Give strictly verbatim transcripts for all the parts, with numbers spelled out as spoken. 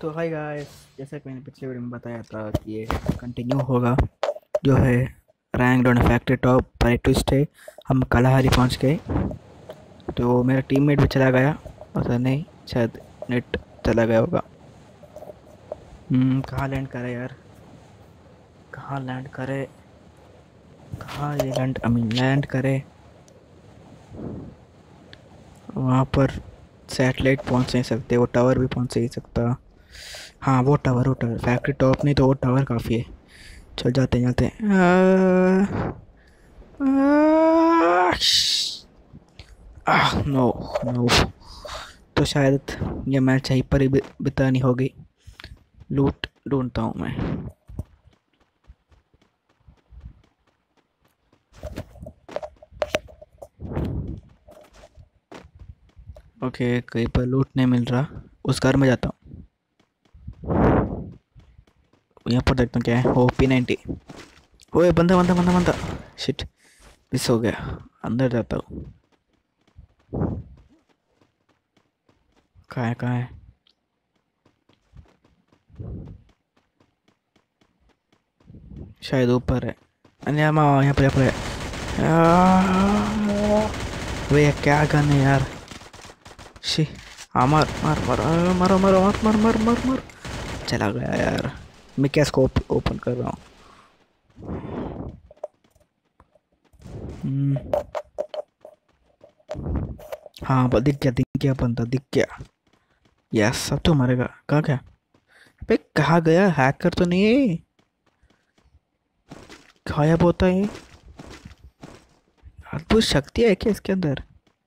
तो hi guys, जैसा कि मैंने पिछले वीडियो में बताया था कि ये कंटिन्यू होगा जो है रैंक डॉन फैक्ट्री टॉप पर एक ट्विस्ट है। हम कलाहारी पहुंच गए। तो मेरा टीममेट भी चला गया, पता नहीं, शायद नेट चला गया होगा। हम्म कहाँ लैंड करे यार, कहाँ लैंड करे, कहाँ ये लैंड आई मीन लैंड करे। वहाँ पर सैटेलाइट पहुंच नहीं सकते, वो टावर भी पहुंच नहीं सकता। हाँ, वो टावर वो टावर फैक्ट्री टॉप नहीं तो वो टावर काफ़ी है। चल जाते हैं जाते हैं। Ah, ah no no. तो शायद ये मैच यहीं पर ही बि- बितानी होगी। लूट ढूंढता हूँ मैं। ओके, कहीं पर लूट नहीं मिल रहा। उस घर में जाता हूँ, यहाँ पर देखता हूँ क्या है। Oh P ninety. ओए बंदा बंदा बंदा बंदा। शिट, मिस हो गया। अंदर जाता हूँ। कहाँ है कहाँ है? शायद ऊपर है। अरे यहाँ यहाँ पर यहाँ पर है। आह! अबे ये क्या गन है यार। शी, हाँ मार मार मार आ, मारो मारो मार मार मार मार मार। चला गया यार। मैं क्या स्कोप ओपन कर रहा हूँ। हम्म, हाँ ब- दिख गया दिख गया बंदा दिख गया। यस, सब तो मरेगा। कहाँ गया? अबे कहाँ गया? हैकर तो नहीं है? गायब होता है? अद्भुत शक्ति है क्या इसके अंदर?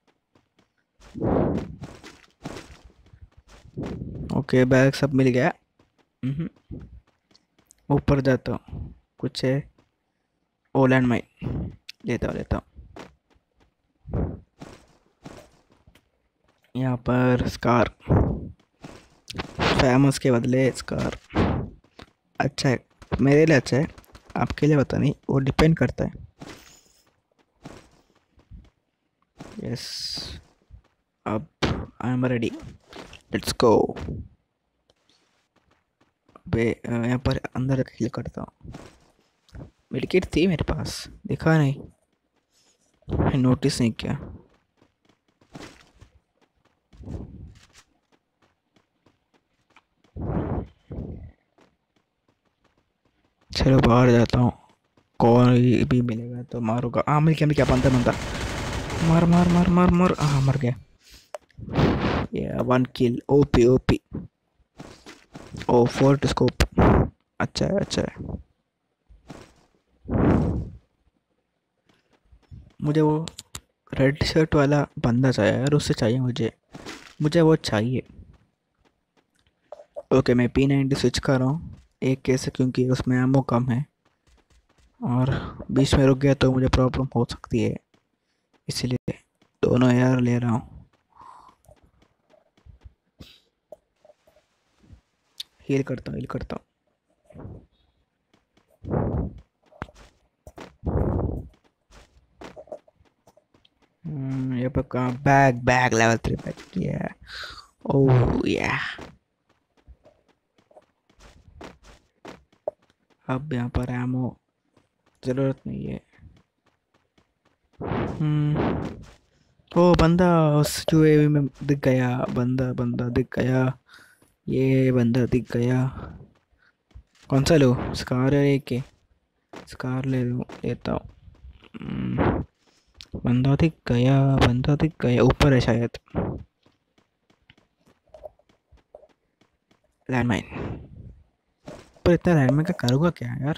ओके, बैग सब मिल गया। हम्म, ऊपर जाता हूँ। कुछ है? Oh land mine. लेता हूँ लेता हूँ। यहाँ पर स्कार, फेमस के बदले स्कार अच्छा है। मेरे लिए अच्छा है, आपके लिए पता नहीं, वो डिपेंड करता है। यस, अब I am ready, let's go. बे अ, यहाँ पर अंदर हिल करता हूँ। मेडिकेट थी मेरे पास, देखा नहीं, नोटिस नहीं किया। चलो बाहर जाता हूँ, कोई भी मिलेगा तो मारूंगा। हाँ मिल गया मिल गया, बंदा बंदा। मार मार मार मार मार, हाँ मर गया। ये one kill, OP OP. Oh four scope, अच्छा है अच्छा है। मुझे वो रेड शर्ट वाला बंदा चाहिए यार, उससे चाहिए मुझे, मुझे वो चाहिए। ओके, मैं पी नाइन्टी स्विच कर रहा हूँ। एक कैसे, क्योंकि उसमें एमो कम है और बीच में रुक गया तो मुझे प्रॉब्लम हो सकती है, इसलिए दोनों यार ले रहा हूँ। हील करता हूँ हील करता हूँ। ये पर कहाँ? Bag bag level three bag, ये ओह या। अब यहाँ पर एमो ज़रूरत नहीं है। हम्म, ओ बंदा उस यूएवी में दिख गया, बंदा बंदा दिख गया, ये बंदा दिख गया। कौन सा लो, स्कार है के? स्कार ले लूँ, लेता हूँ। हम्म, बंदा दिख गया, बंदा दिख गया, ऊपर है शायद। लैंडमाइन, पर इतना लैंडमाइन का करूँगा क्या यार।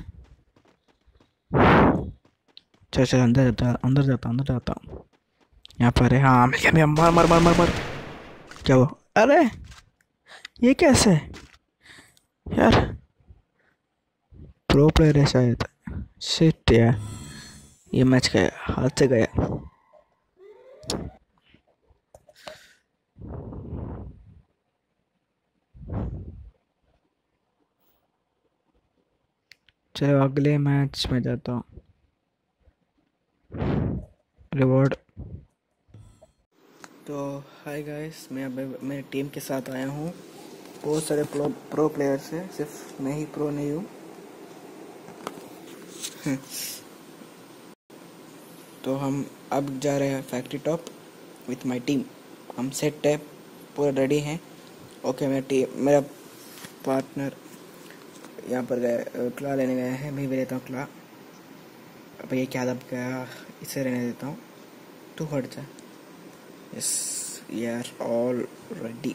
चल चल, अंदर जाता अंदर जाता अंदर जाता हूँ। यहाँ पर है, हाँ मिल गया मिल गया। मार मार मार मार मार। क्या हुआ? अरे ये कैसे यार? प्रो प्लेयर है शायद। शिट यार, ये मैच गया, हाथ से गया। चलो अगले मैच में जाता हूँ। रिवॉर्ड। तो हाय गाइस, मैं अब मेरे टीम के साथ आया हूँ बहुत सारे प्रो प्रो प्लेयर्स हैं, सिर्फ मैं ही प्रो नहीं हूँ। तो हम अब जा रहे हैं factory top with my team. हम सेट है, पूरा रेडी हैं। ओके, मेरा टीम मेरा पार्टनर यहाँ पर गए, क्ला लेने गए हैं। मैं भी लेता हूँ क्ला। अब ये क्या दब गया, इसे रहने देता हूँ, तू हट जा। Yes, we are all ready.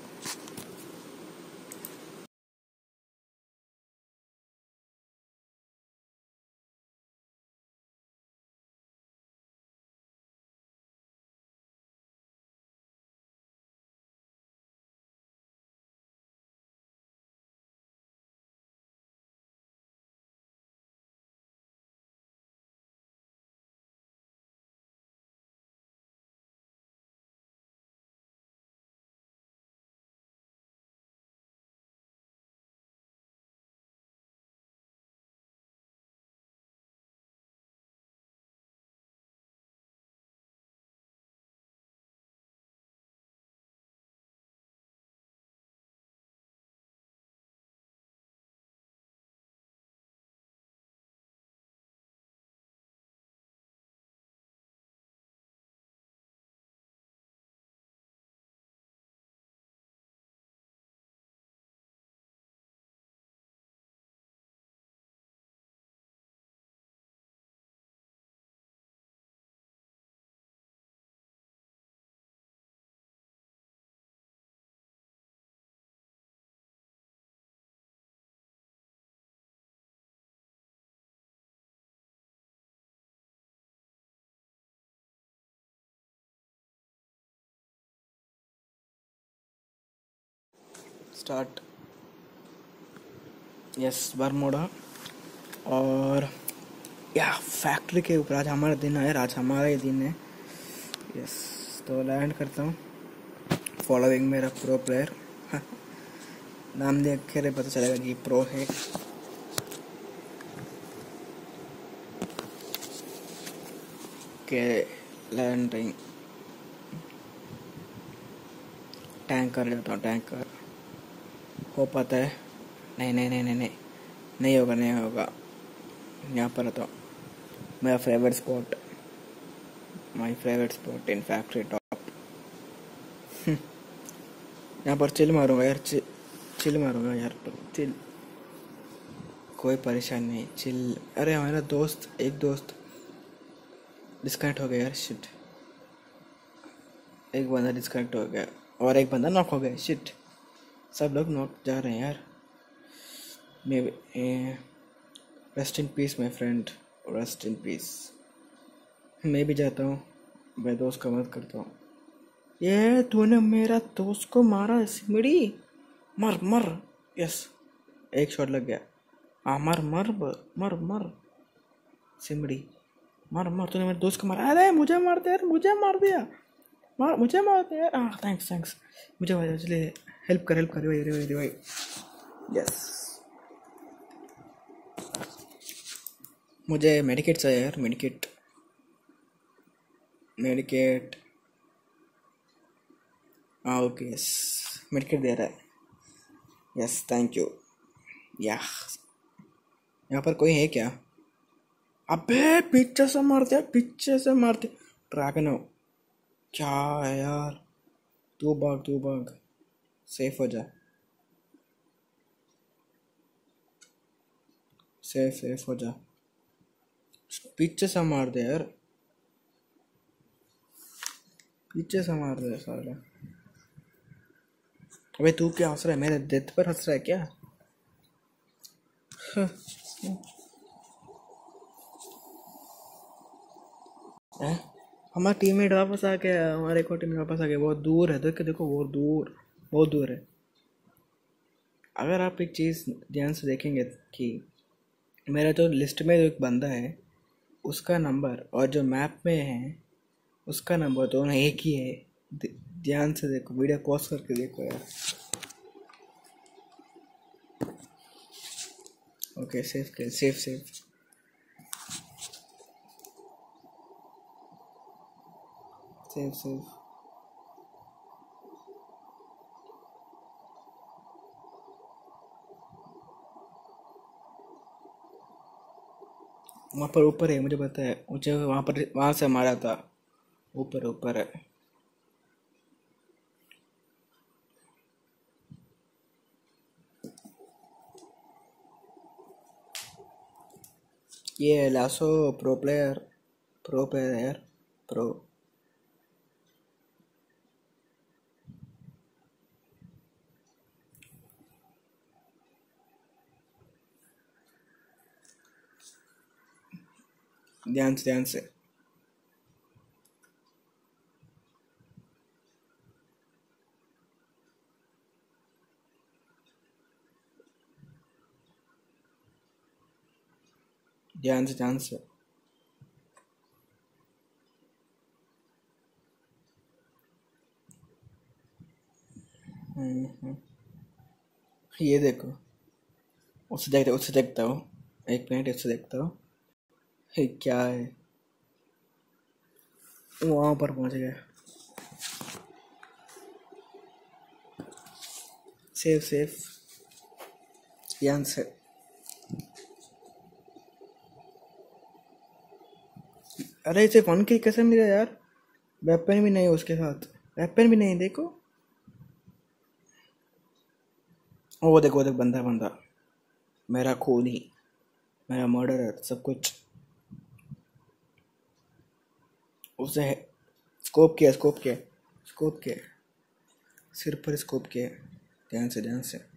Start. Yes, Bermuda. और या फैक्ट्री के ऊपर आज हमारा दिन है, आज हमारा ही दिन है। यस, तो लैंड करता हूँ। फॉलोइंग मेरा प्रो प्लेयर। नाम देख के पता चलेगा कि प्रो है। के लैंडिंग टैंक कर लेता हूँ, टैंक कर हो पाता है। नहीं नहीं नहीं नहीं नहीं नहीं होगा, नहीं होगा। यहाँ पर तो मेरा favourite spot, my favourite spot in factory top. यहाँ पर चिल मारूंगा यार, चिल चिल मारूंगा यार, चिल, कोई परेशान नहीं, चिल। अरे हमारा दोस्त, एक दोस्त डिस्कनेक्ट हो गया यार, शिट। एक बंदा डिस्कनेक्ट हो गया और एक बंदा नॉक हो गया, शिट। सब लोग नॉक जा रहे हैं यार। May rest in peace my friend, rest in peace. मैं भी जाता हूँ, मैं दोस्त का मदद करता हूँ। ये तूने मेरा दोस्त को मारा सिमड़ी, मर मर। यस, एक शॉट लग गया। हाँ, मर मर मर मर सिमड़ी, मर मर। तूने मेरे दोस्त को मारा। अरे मुझे मार दे यार, मुझे मार दिया, मार मुझे मार दे यार। हाँ, थैंक्स थैंक्स। मुझे चलिए हेल्प कर, हेल्प कर भाई, भाई भाई। यस, मुझे मेडिकेट चाहिए यार, मेडिकेट मेडिकेट। हाँ ओके, यस, मेडिकेट दे रहा है। Yes, thank you. या यहाँ पर कोई है क्या? अबे पीछे से मार दिया, पीछे से मार दिया। ड्रैगन हो क्या है यार? तू भाग, तू भाग, सेफ हो जा, सेफ सेफ हो जा। पीछे से मार दे यार, पीछे से मार दे साला। अबे तू क्या हंस रहा है? मेरे डेथ पर हंस रहा है क्या? है? हमारा टीममेट वापस आ गया, हमारे को टीममेट वापस आ गया। बहुत दूर है, देखो देखो, बहुत दूर, बहुत दूर है। अगर आप एक चीज़ ध्यान से देखेंगे कि मेरा जो लिस्ट में जो एक बंदा है उसका नंबर और जो मैप में है उसका नंबर दोनों एक ही है। ध्यान से देखो, वीडियो पॉज करके देखो यार। ओके, सेफ कर, सेफ सेफ सेफ सेफ। वहाँ पर ऊपर है, मुझे पता है, मुझे वहाँ पर वहाँ से मारा था। ऊपर ऊपर है। ये लासो pro player, pro player, pro. ध्यान से ध्यान से। ध्यान से ध्यान से। हम्म, हम्म। ये देखो, उससे देखता उससे देखता हूँ। एक मिनट, उससे देखता हूँ। ये क्या है? वहाँ पर पहुँच गया। Safe safe. ध्यान से। अरे इसे वन किल कैसे मिला यार? वेपन भी नहीं उसके साथ, वेपन भी नहीं। देखो, वो देखो, वो देख, बंदा बंदा मेरा खूनी, मेरा मर्डरर, सब कुछ। उसे स्कोप किया, स्कोप किया, स्कोप किया, सिर पर स्कोप किया। ध्यान से ध्यान से।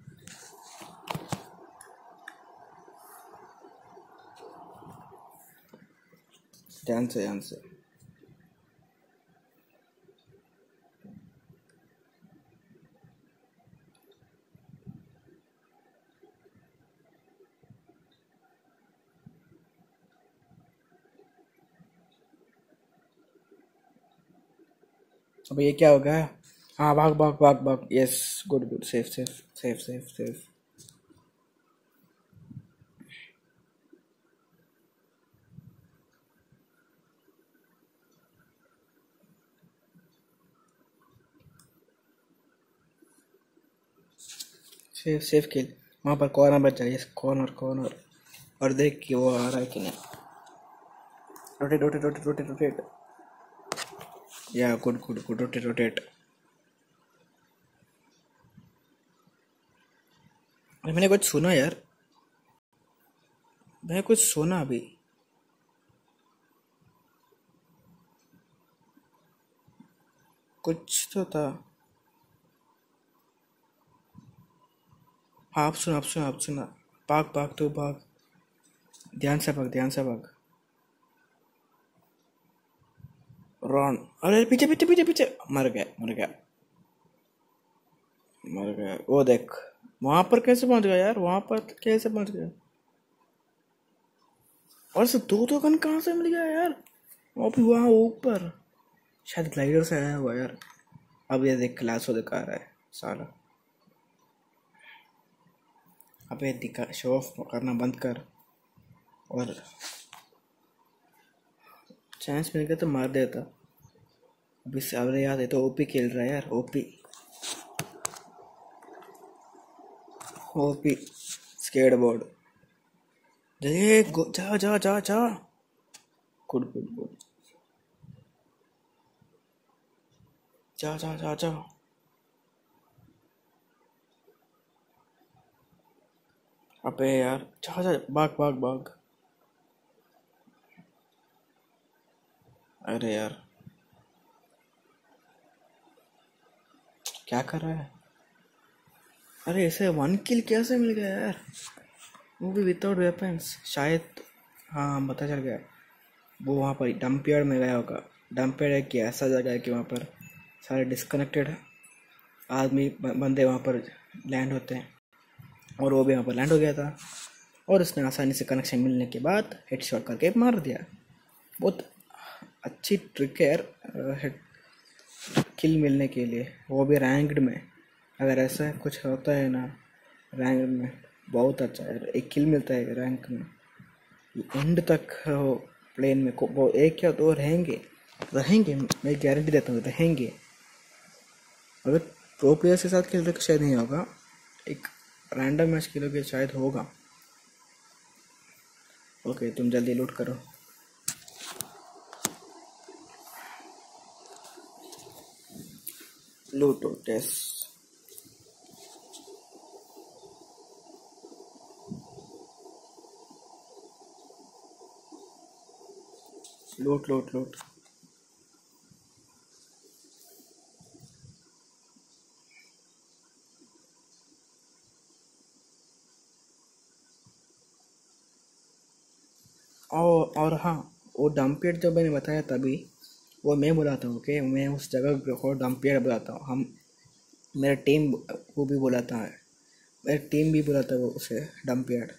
ध्यान से ध्यान से। अब ये क्या हो गया? हाँ, भाग भाग भाग भाग। Yes, good good, safe safe safe safe safe. Safe safe kill. वहाँ पर कॉर्नर बच जाए, यस, कॉर्नर कॉर्नर। और देख कि वो आ रहा है कि नहीं। Rotate rotate rotate rotate rotate. Yeah good good good, rotate rotate. अरे मैंने कुछ सुना यार, मैंने कुछ सुना अभी। कुछ तो था। हाँ, आप सुना, आप सुना, आप सुना। भाग भाग तू भाग। ध्यान से भाग, ध्यान से भाग। रॉन, अरे पीछे पीछे पीछे पीछे। मर गया, मर गया, मर गया। वो देख, वहां पर कैसे पहुंच गया यार? वहां पर कैसे पहुंच गया? और से दो दो गन कहाँ से मिल गया यार? वो भी वहां ऊपर, शायद ग्लाइडर से आया हुआ यार। अब ये देख, क्लास वो दिखा रहा है साला। अबे दिखा, शो ऑफ करना बंद कर। और चांस मिल गया तो मार देता। अभी से अरे यार, ये तो ओपी खेल रहा है यार, ओपी ओपी स्केटबोर्ड। जल्दी गो- जा जा जा जा। Good good good. जा जा जा जा। अबे यार, जा जा, भाग भाग भाग। अरे यार, क्या कर रहा है? अरे ऐसे वन किल कैसे मिल गया यार? वो भी विदाउट वेपन्स शायद। हाँ, पता चल गया। वो वहाँ पर डंप यार्ड में गया होगा। डंप यार्ड है कि ऐसा जगह है कि वहाँ पर सारे डिस्कनेक्टेड आदमी ब- बंदे वहाँ पर लैंड होते हैं। और वो भी वहाँ पर लैंड हो गया था। और उसने आसानी से कनेक्शन मिलने के बाद हेडशॉट करके मार दिया। बहुत अच्छी ट्रिक है यार, हेड किल मिलने के लिए, वो भी रैंक्ड में। अगर ऐसा कुछ होता है ना रैंक में, बहुत अच्छा है। एक किल मिलता है रैंक में, एंड तक हो प्लेन में को, वो एक या दो रहेंगे, रहेंगे मैं गारंटी देता हूँ, रहेंगे। अगर प्रो प्लेयर्स के साथ खेल रहे तो शायद नहीं होगा, एक रैंडम मैच खेलोगे शायद होगा। ओके तुम जल्दी लूट करो। लूट लूट यस। लूट लूट लूट। और और हाँ, वो डंपियर जो मैंने बताया तभी, वो मैं बुलाता हूँ। ओके, मैं उस जगह को डंपियर बुलाता हूँ। हम मेरा टीम वो भी बुलाता है, मेरा टीम भी बुलाता है वो उसे डंपियर।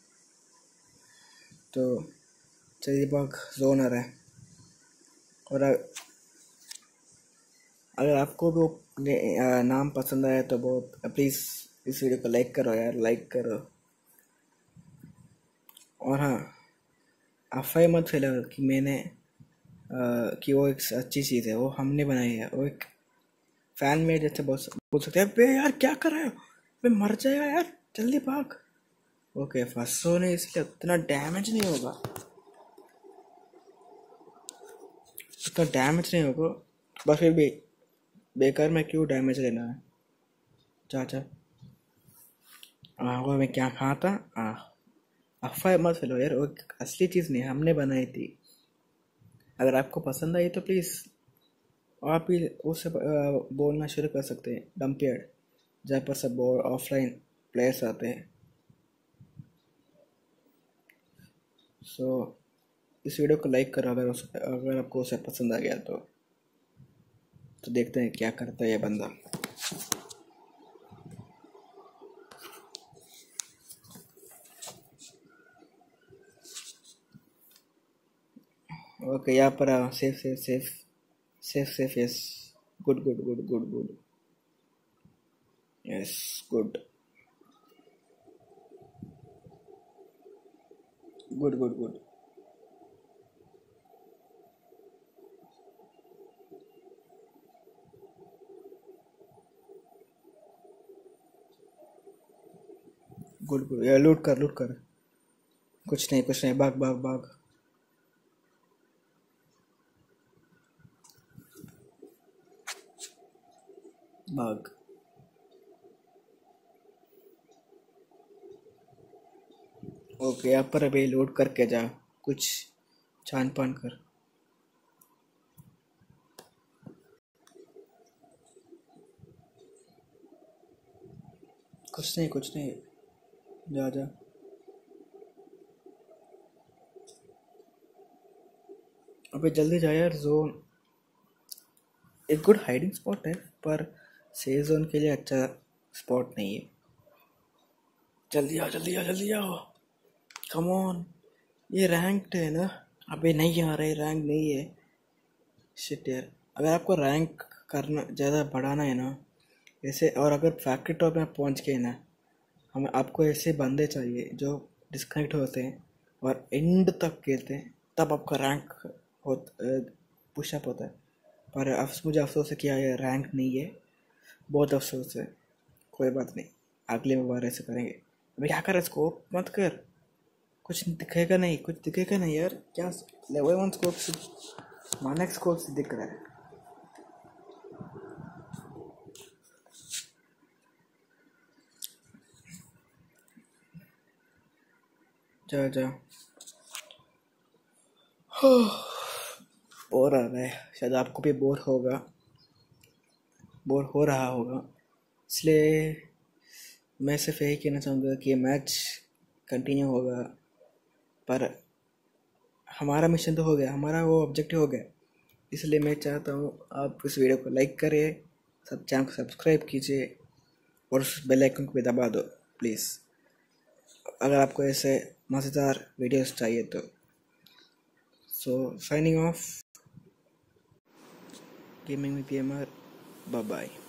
तो चलिए बाग जोनर है। और अगर आपको वो नाम पसंद आया तो वो प्लीज़ इस वीडियो को लाइक करो यार, लाइक करो। और हाँ, अफवाह मत फैलाओ कि मैंने आ, कि वो एक अच्छी चीज़ है, वो हमने बनाई है। वो एक फैन मेड जैसे बोल बोल सकते हैं, बे यार क्या कर रहे हो, बे मर जाएगा यार, जल्दी भाग। ओके फंसो नहीं, इसलिए उतना डैमेज नहीं होगा, उतना डैमेज नहीं होगा। बस फिर भी बेकार में क्यों डैमेज लेना है चाचा। हाँ वो मैं क्या कहा था, हाँ अफवाह मत फैलो यार, वो असली चीज़ नहीं, हमने बनाई थी। अगर आपको पसंद आई तो प्लीज़ आप भी उससे बोलना शुरू कर सकते हैं, डंपियर जहाँ पर सब ऑफलाइन प्लेयर्स आते हैं। सो इस वीडियो को लाइक करो अगर उस अगर आपको उसे पसंद आ गया तो तो देखते हैं क्या करता है ये बंदा। ओके यहाँ पर safe safe safe safe safe yes, good good good good good yes good good good good. Good good यार, लूट कर लूट कर, कुछ नहीं कुछ नहीं, भाग भाग भाग। भाग। ओके यहाँ पर अभी लूट करके जा, कुछ छान पान कर। कुछ नहीं कुछ नहीं, जा जा। अबे जल्दी जा यार, जोन एक गुड हाइडिंग स्पॉट है पर सेफ जोन के लिए अच्छा स्पॉट नहीं है। जल्दी आओ जल्दी आओ जल्दी आओ, कम ऑन। ये रैंक्ड है ना, अबे नहीं आ रहे, रैंक नहीं है। शिट यार, अगर आपको रैंक करना ज़्यादा बढ़ाना है ना ऐसे, और अगर फैक्ट्री टॉप में पहुंच गए ना, हमें आपको ऐसे बंदे चाहिए जो डिस्कनेक्ट होते हैं और एंड तक खेलते हैं, तब आपका रैंक हो पुशअप होता है। पर अफस मुझे अफसोस है कि ये रैंक नहीं है, बहुत अफसोस है। कोई बात नहीं, अगले बार ऐसे करेंगे। अबे क्या कर रहा है, स्कोप मत कर, कुछ दिखेगा नहीं, कुछ दिखेगा नहीं यार। क्या लेवल वन स्कोप से वन एक्स स्कोप से दिख रहा है। जा जा। बोर आ रहा है, शायद आपको भी बोर होगा, बोर हो रहा होगा, इसलिए मैं सिर्फ यही कहना चाहूँगा कि मैच कंटिन्यू होगा। पर हमारा मिशन तो हो गया, हमारा वो ऑब्जेक्टिव हो गया, इसलिए मैं चाहता हूँ आप इस वीडियो को लाइक करें, सब चैनल को सब्सक्राइब कीजिए और उस बेल आइकन को भी दबा दो प्लीज़, अगर आपको ऐसे मज़ेदार वीडियोस चाहिए तो। So signing off, gaming with gamer, bye bye.